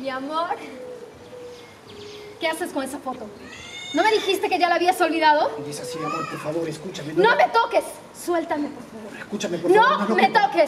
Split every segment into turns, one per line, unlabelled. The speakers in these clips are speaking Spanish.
Mi amor, ¿qué haces con esa foto? ¿No me dijiste que ya la habías olvidado?
No es así, amor, por favor, escúchame.
¡No me toques! Suéltame, por favor.
Escúchame, por favor.
¡No me toques!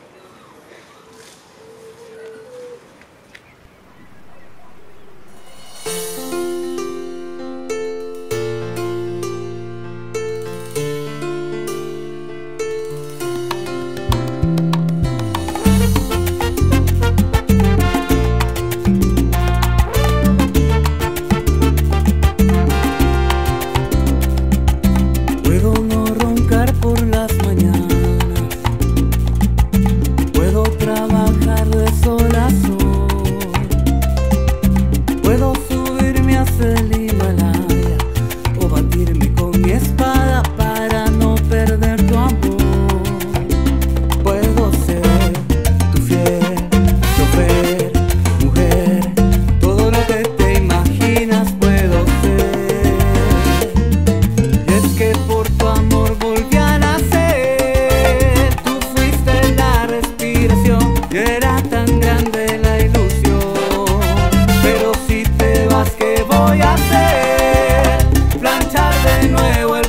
Era tan grande la ilusión, pero si te vas, ¿qué voy a hacer? Planchar de nuevo el